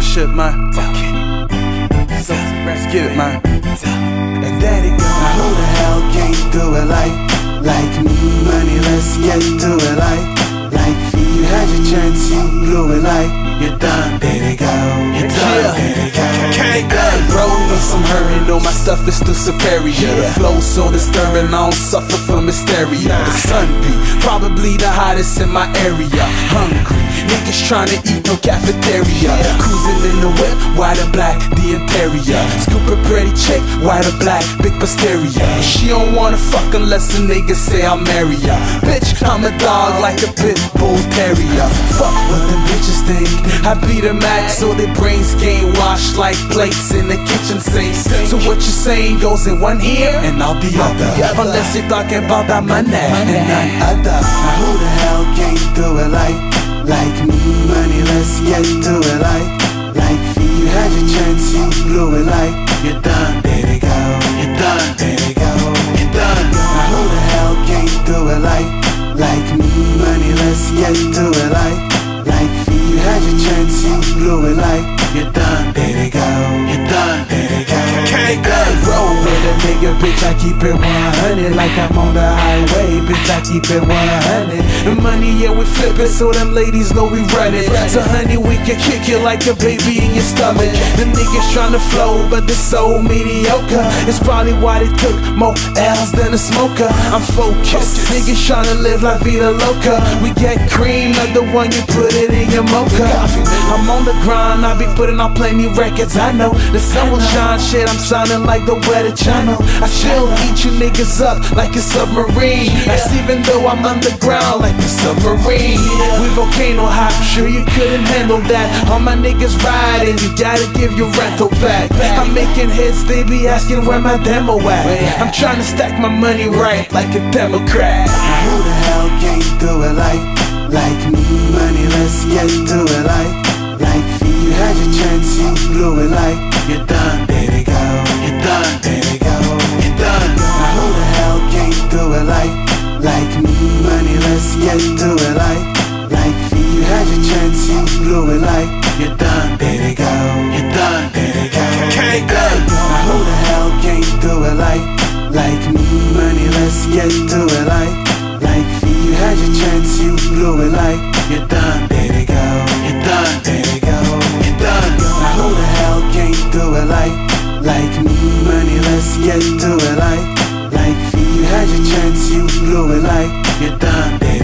shit, man. Let's get it, man. And there it go. Now who the hell can't do it like me? Money, let's get to it like fee. You had your chance, you blew it like you're done. There it go. You're done. There it go. Hey, bro, need some hurry, know my stuff is still superior. The flow so disturbing, I don't suffer from hysteria. The sun be probably the hottest in my area. Hungry, niggas tryna eat, no cafeteria. Cruising in the whip, white or black, the Imperia. Scoop a pretty chick, white or black, big posterior. She don't wanna fuck unless a nigga say I'll marry her. Bitch, I'm a dog like a pit bull terrier. Fuck what them bitches think, I beat them max so their brains gain washed like plates in the kitchen sink. So what you saying goes in one ear and I'll be other, unless you're talking about that money and none other. Now who the hell can't do it like me? Money, let's get to it like fee. You had your chance, you blew it like you're done. There it go. You're done. There it go. You're done. Now who the hell can't do it like me? Money, let's get to it like fee. You had your chance, you blew it like you're done. There it go. You're done. There it go. Roll with a nigga, bitch, I keep it 100. Like I'm on the highway, bitch, I keep it 100. The money, yeah, we flip it, so them ladies know we run it. So honey, we can kick it like a baby in your stomach. The niggas tryna flow, but they're so mediocre. It's probably why they took more L's than a smoker. I'm focused, niggas tryna live la vida loca. We get cream, not the one you put it in your mocha. I'm on the grind, I be putting out plenty records. I know the sun will shine, shit, I'm sounding like the weather channel. I still eat you niggas up like a submarine. That's even though I'm underground like a submarine. We volcano hot, sure you couldn't handle that. All my niggas riding, you gotta give your rental back. I'm making hits, they be asking where my demo at. I'm trying to stack my money right like a Democrat. Now who the hell can't do it like me? Money, let's get to it like fee. You had your chance, you blew it like you're done. There it go. You're done. There it go. You're done. Now who the hell can't do it like me? Money, let's get to it like fee. You had your chance, you blew it like you're done. There it go. You're done. There it go. Now who the hell can't do it like me? Money, let's get to it like fee. You had your chance, you blew it like you're done. There it go. You're done. There it go. You're done. Now who the hell can't do it like me? Money, let's get to it like fee. You had your chance, you blew it like you're done. There